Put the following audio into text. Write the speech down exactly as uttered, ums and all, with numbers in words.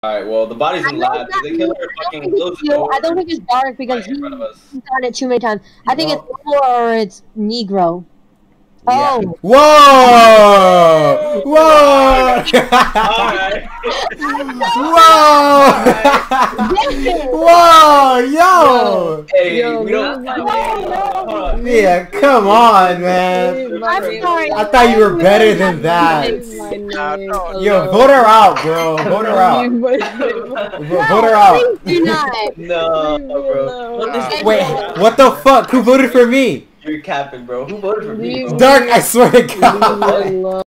Alright, well, the body's I in know lab. it's not They kill me. her I don't fucking think close it's the you. door. I don't think it's Dark because Right in he- front of us. he's done it too many times. I think Well- it's Lobo or it's Negro. Yeah. Oh. Whoa! Whoa! Alright. Whoa! Whoa! Yo! Hey, Yo, we don't. no, Hold on. Yeah, come on, man. I'm sorry. I thought you were better than that. Yo, vote her out, bro. Vote her out. Vo- Vote her out. Please do not. No, bro. What is- Wait, what the fuck? Who voted for me? You're capping, bro. Who voted for me, bro? Dark, I swear to God.